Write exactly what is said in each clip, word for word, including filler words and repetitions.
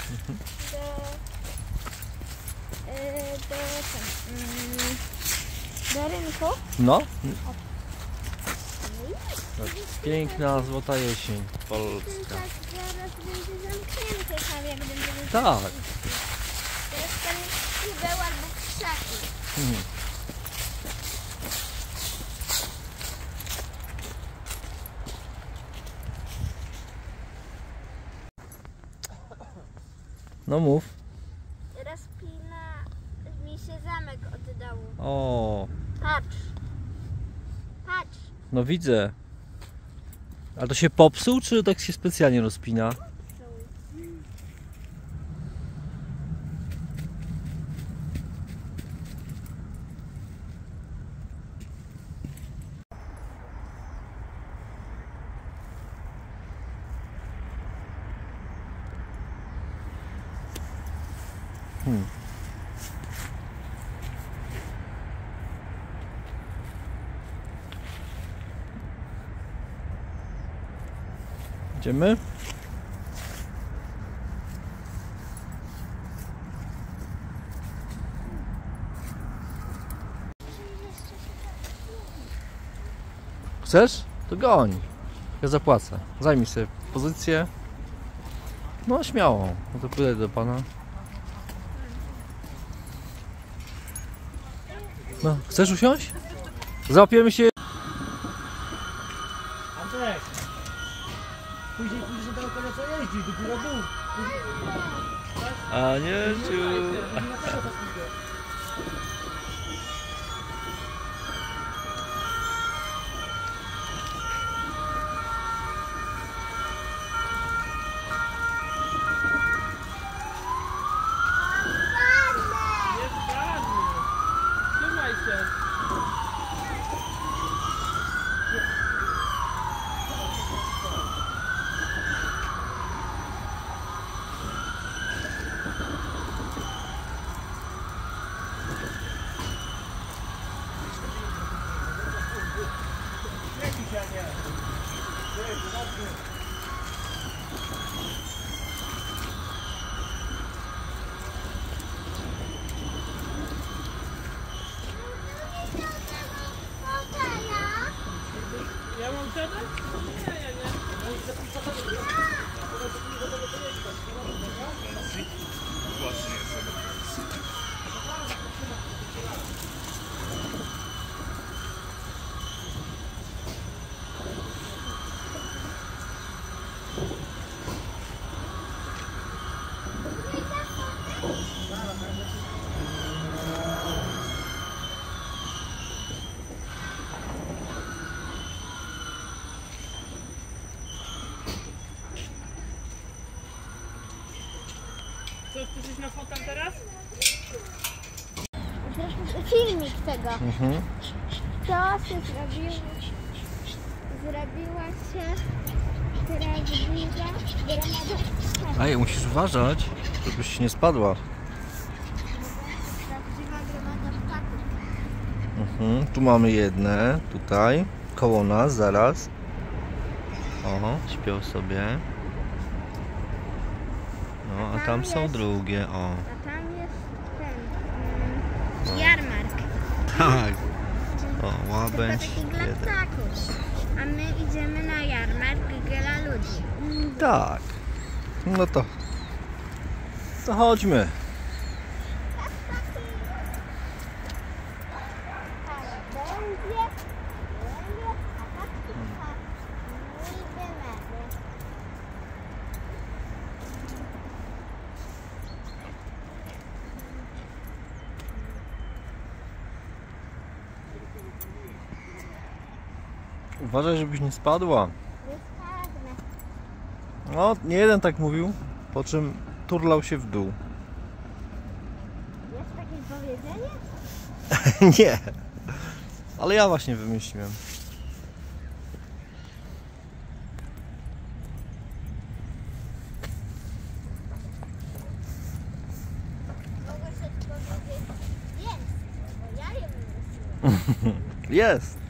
Mhm. Do, yy, do, yy, do rynku. No. Piękna, złota jesień polska. Tak, zaraz będzie zamknięty tam, jak będziemy... Tak. Teraz tam jest kubeł albo krzaki. Mhm. No mów. Rozpina mi się zamek od dołu. O, Patrz. Patrz. no widzę. A to się popsuł, czy tak się specjalnie rozpina? Hmm. Idziemy? Chcesz? To goń. Ja zapłacę. Zajmij sobie pozycję. No śmiało. No to pójdę do pana. No, chcesz usiąść? Załapiemy się. Andrzej! Później pójdziesz do tego konia, co jeździ, do góra dół. Anielciu. Trzymaj się! Ja mam siadać? Nie, nie, nie. Co, chcesz iść na fotel teraz? Filmik tego. Mhm. To się zrobiło, zrobiła się prawdziwa gromada. Ej, musisz uważać, żebyś nie spadła. Prawdziwa gromada ptaków. Mhm. Tu mamy jedne, tutaj, koło nas, zaraz. O, śpią sobie. No, a tam są drugie, o. A tam jest ten mm, jarmark. Tak. O, Tylko łabędź, taki dla jeden. ptaków. A my idziemy na jarmark dla ludzi. Tak. No to. To chodźmy. Uważaj, żebyś nie spadła. No, nie jeden tak mówił, po czym turlał się w dół. Jest takie powiedzenie? Nie. Ale ja właśnie wymyśliłem. Mogę się powiedzieć jest, bo ja je wymyśliłem. Jest.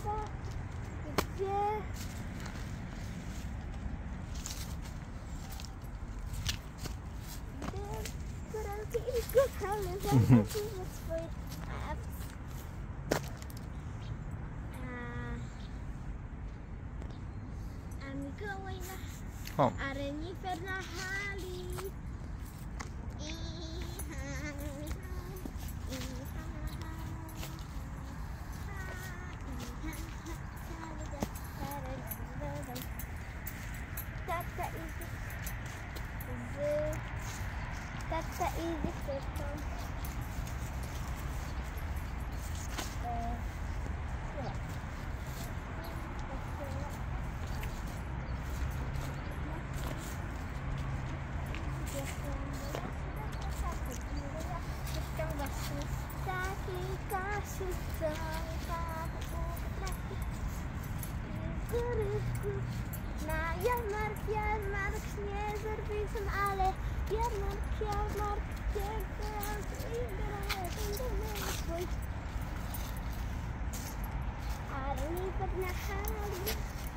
Tata, gdzie... Gdzie koralki i kochamy zajmować ze swoich apps. A Mikołaj na... O. A renifer na hali. I ha, i ha, Tata idzie z... Tata idzie z tatą. E, nie. Taki Kasiu, co na jarmark, jarmark, nie zerwisem, ale jarmark, jarmark, swój. Ale nie pewna hali.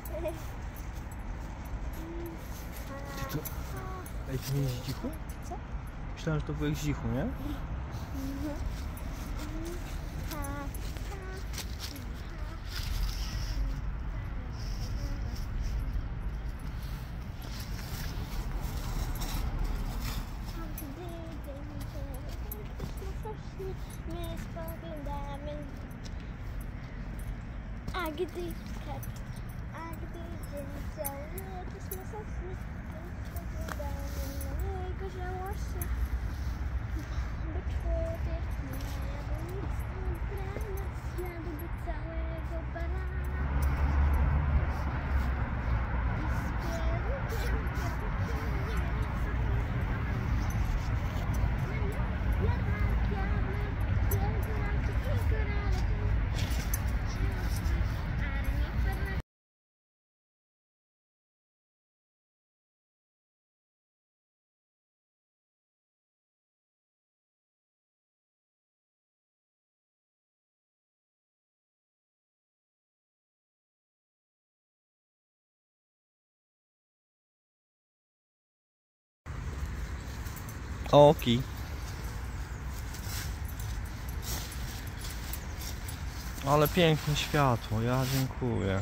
Ej, ty nie jest Zdzichu? Co? Myślałem, że to byłeś Zdzichu, nie? Nie spoglądamy. A gdy a gdy dzień cały kosmosowy, spoglądamy na niego żałośnie. Bo człowiek nie jadł nic od rana, zjadł do całego barana. I z Oki. Ale piękne światło, ja dziękuję.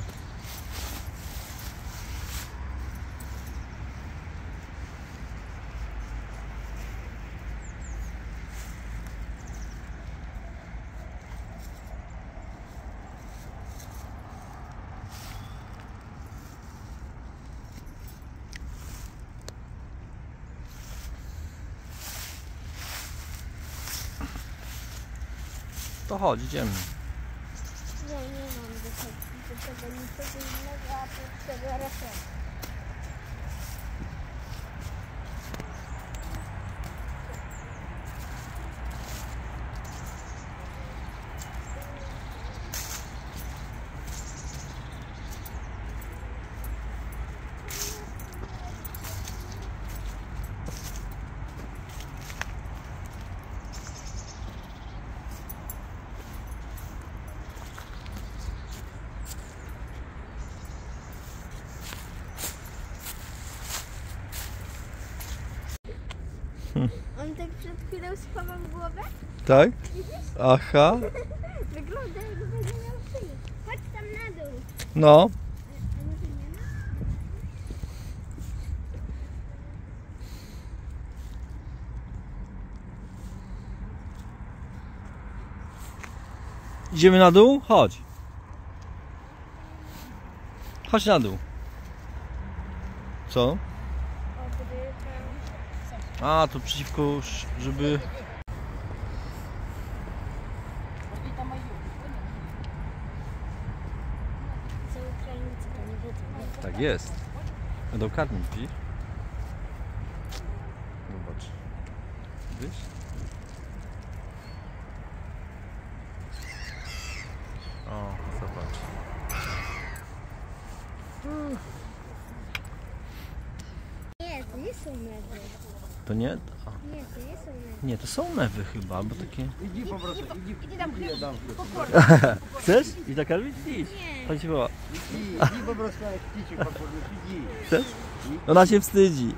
To chodź, idziemy. Ja nie mam do tego, do tego niczego innego, a to tego refleksu. On tak przed chwilą schował głowę. Tak? Widzisz? Aha. Wygląda jakby będzie miał szyję. Chodź tam na dół. No. A może nie ma? Idziemy na dół? Chodź. Chodź na dół. Co? A, to przeciwko, żeby... Są Ukraińcy, to nie wiedzą. Tak jest. Będą karmić, widzisz? Zobacz. Widzisz? O, zobacz. Nie, to nie są mewy. To nie? A, Nie, to nie są mewy. nie, to są mewy chyba, bo takie... Idzie po prostu, idzie. Idę tam Ja dam Chcesz? I tak Alwin? Idź. Nie. Chodź woła. Idź, idź po prostu jak kiciu po prostu, idź. Chcesz? Ona się wstydzi.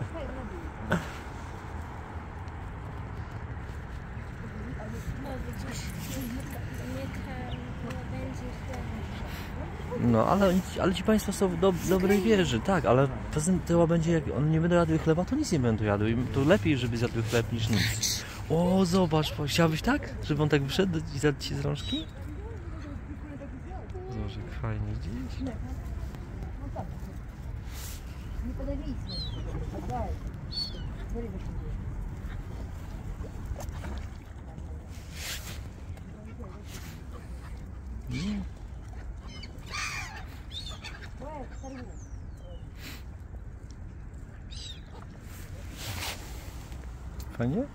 Mowy gdzieś nie będzie No, ale, oni- ale ci państwo są w do, dobrej wierze, tak, ale poza tym te łabędzie, jak one nie będą jadły chleba, to nic nie będą jadły. I to lepiej, żeby zjadły chleb niż nic. O, zobacz, chciałbyś tak? Żeby on tak wyszedł i zjadł ci z rączki? Zobacz, jak fajnie gdzieś. Nie podaj nic. Daj. Fajnie?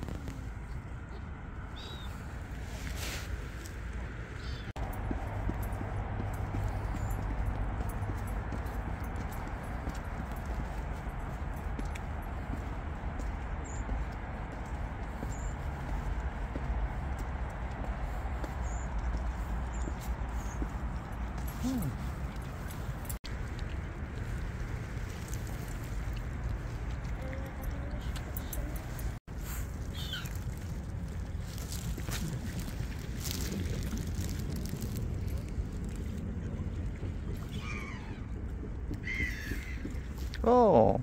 O!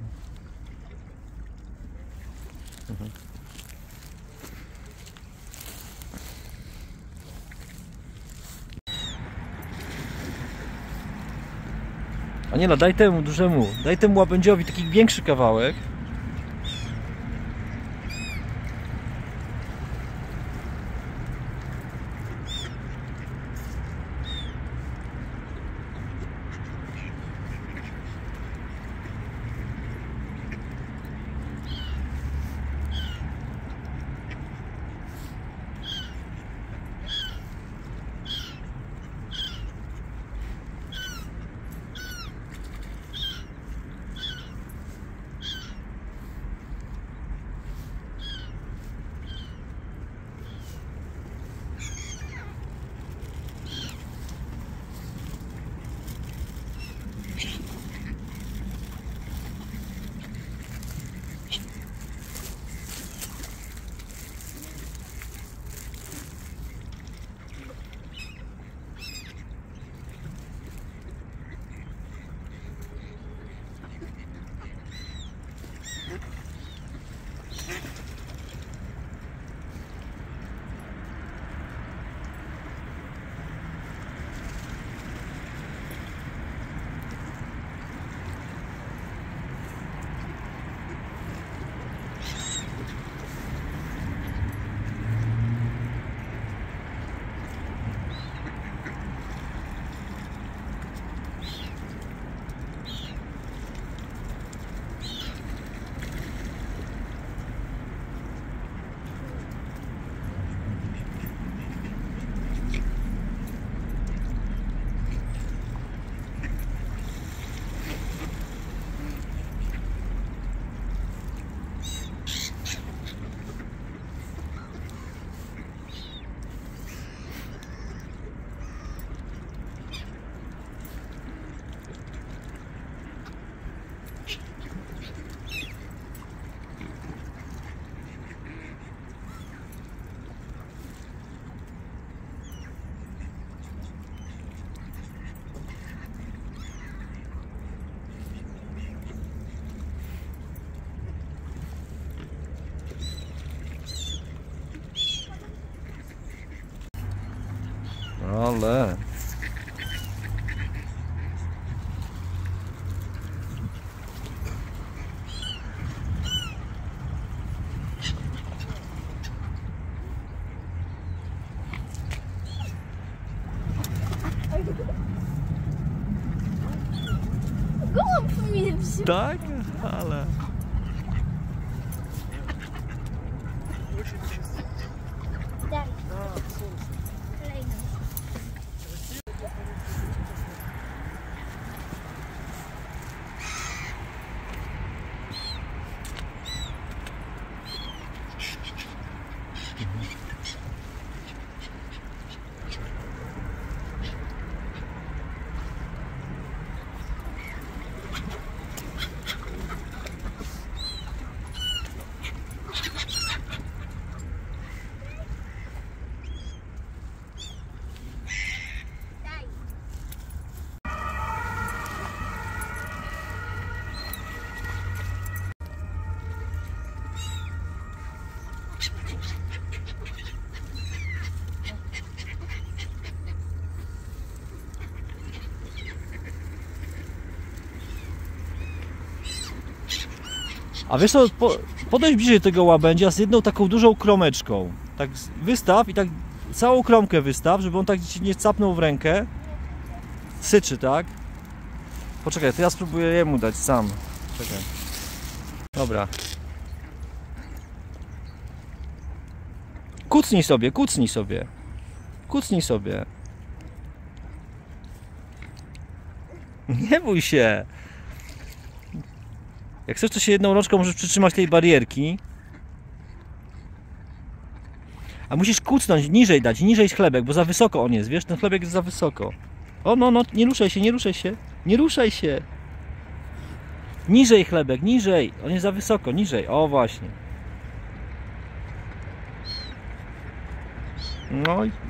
Mhm. Aniela, daj temu dużemu, daj temu łabędziowi taki większy kawałek. Ale... Gołąb mnie wziął. Tak? Ale... Daj. Kolejny. A wiesz co, po, podejdź bliżej tego łabędzia z jedną taką dużą kromeczką. Tak wystaw i tak całą kromkę wystaw, żeby on tak ci nie capnął w rękę. Syczy, tak? Poczekaj, to ja spróbuję jemu dać sam. Czekaj. Dobra. Kucnij sobie, kucnij sobie. Kucnij sobie. Nie bój się. Jak chcesz, to się jedną rączką możesz przytrzymać tej barierki. A musisz kucnąć, niżej dać, niżej chlebek, bo za wysoko on jest, wiesz? Ten chlebek jest za wysoko. O, no, no, nie ruszaj się, nie ruszaj się. Nie ruszaj się. Niżej chlebek, niżej. On jest za wysoko, niżej. O, właśnie. No i...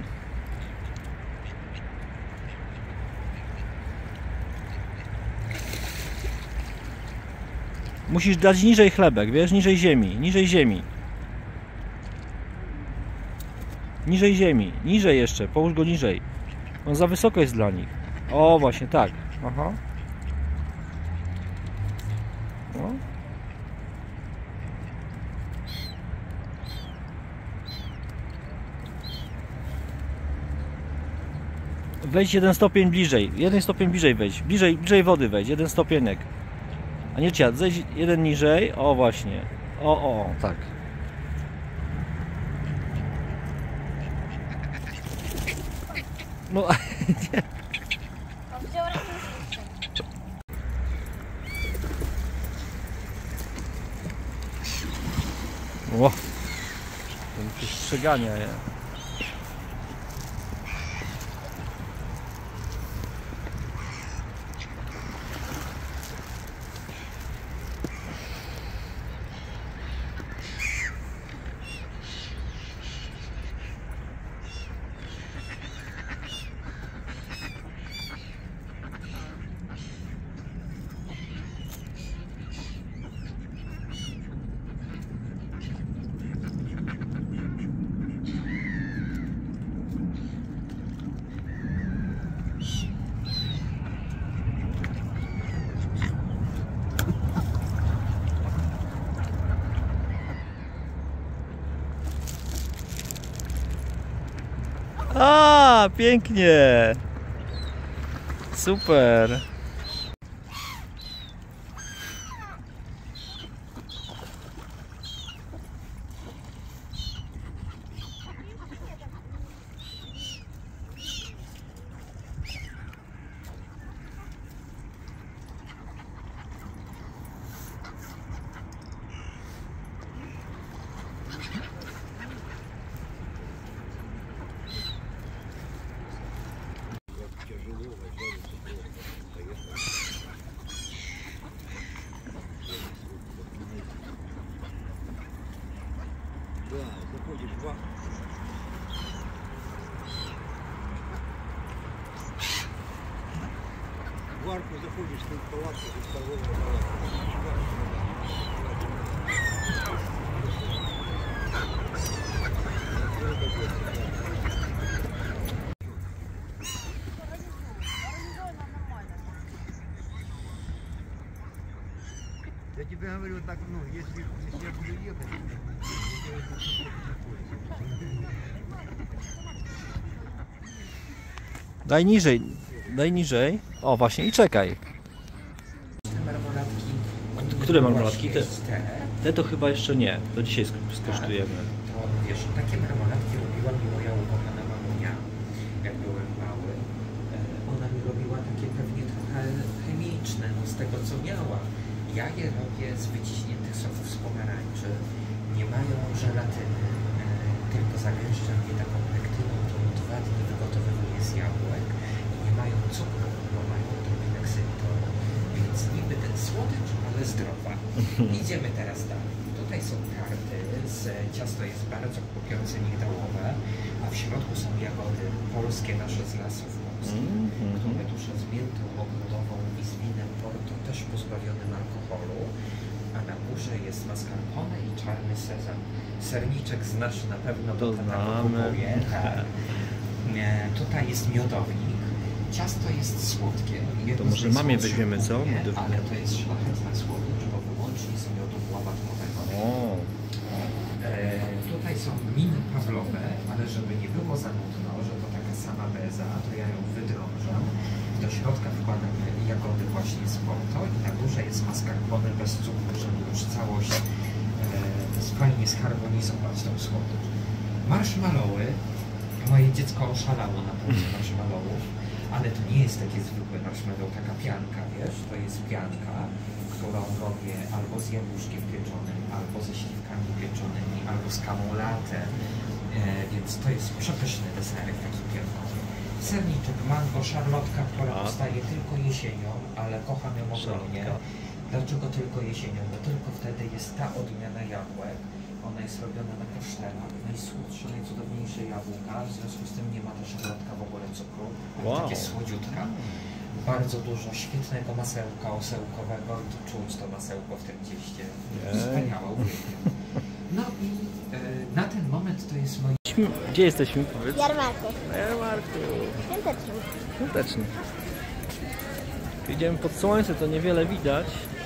Musisz dać niżej chlebek, wiesz? Niżej ziemi, niżej ziemi. Niżej ziemi, niżej jeszcze, połóż go niżej. On za wysoko jest dla nich. O, właśnie, tak. Aha. No. Wejdź jeden stopień bliżej, jeden stopień bliżej wejdź, bliżej, bliżej wody wejdź, jeden stopienek. A nie ciad, zejdź jeden niżej, o właśnie, o, o, tak. No, nie. O, ten przegania je. A, pięknie. Super. Заходишь в в арку, заходишь в палатку, в торговую Я тебе говорю так, ну, если, если я буду ехать, Daj niżej, daj niżej. O, właśnie, i czekaj. Marmolatki. Które marmolatki? Te, Te, te to chyba jeszcze nie. To dzisiaj skosztujemy. to wiesz, takie marmolatki robiła mi moja ukochana mamunia, jak byłem mały. E, Ona mi robiła takie pewnie trochę chemiczne, no z tego co miała. Ja je robię z wyciśniętych soków z pomarańczy. Nie mają żelatyny, e, tylko zagęszczam je taką lektyną, którą dwa dni wygotowuję z jabłek. I nie mają cukru, bo mają odrobinę ksylitolu. Więc niby ten słodycz, ale zdrowa. Idziemy teraz dalej. Tutaj są karty, z, ciasto jest bardzo chrupiące, migdałowe, a w środku są jagody polskie, nasze z lasów polskich, Mm-hmm. które duszę z miętą ogrodową i z winem Porto, też pozbawionym alkoholu, a na górze jest mascarpone i czarny sezam. Serniczek znasz na pewno, bo To tata go znamy. kupuje. Tak. E, Tutaj jest miodownik. Ciasto jest słodkie. Jedno To może z mamie najsłodszych weźmiemy, co? u mnie, Miodownika. ale to jest szlachetna słodycz, bo wyłącznie z miodu Ława waflowe, ale żeby nie było za nudno, że to taka sama beza, to ja ją wydrążam. Do środka wkładamy jagody właśnie z porto i na górze jest mascarpone bez cukru, żeby już całość e, fajnie zharmonizować tą słodycz. Marshmallowy. Moje dziecko oszalało na punkcie marshmallowów, ale to nie jest takie zwykłe marshmallow, taka pianka, wiesz, to jest pianka, którą robię albo z jabłuszkiem pieczonym, albo ze śliwkami pieczonymi, albo z kawą latte, e, więc to jest przepyszny deserek taki piankowy. Serniczek, mango, szarlotka, która powstaje tylko jesienią, ale kocham ją ogromnie. Dlaczego tylko jesienią? Bo tylko wtedy jest ta odmiana jabłek. Ona jest robiona na kasztelach, najsłodsze, najcudowniejsze jabłka, w związku z tym nie ma też szarlotka w ogóle cukru, ale Wow. takie słodziutka. Bardzo dużo świetnego masełka osełkowego i tu czuć to masełko w tym cieście. Wspaniałe, uwielbiam. No i e, na ten moment to jest moje... Gdzie jesteśmy? Powiedz. Jarmarku. Na jarmarku. Świąteczny. Świąteczny. Idziemy pod słońce, to niewiele widać.